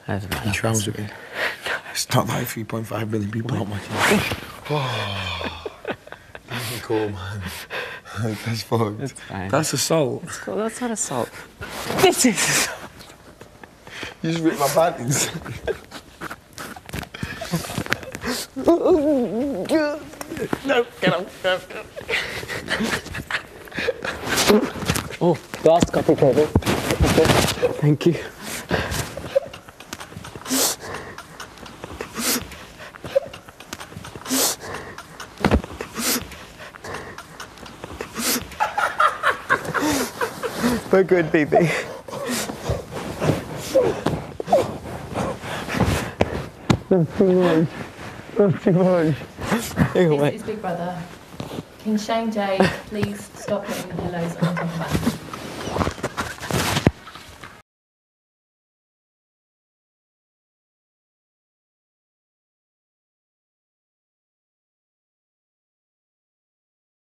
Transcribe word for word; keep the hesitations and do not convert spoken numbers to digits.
That's about You trouser me. It's not like three point five million people on my team. Oh, that's cool, man. That's fucked. It's fine. That's assault. It's cool. That's not assault. This is assault. You just ripped my panties. No, get up. Oh, last copy, Kevin. Thank you. We're good, B B. That's too much. That's too much. It's, it's Big Brother. Can Shane J please stop putting the pillows on top of us?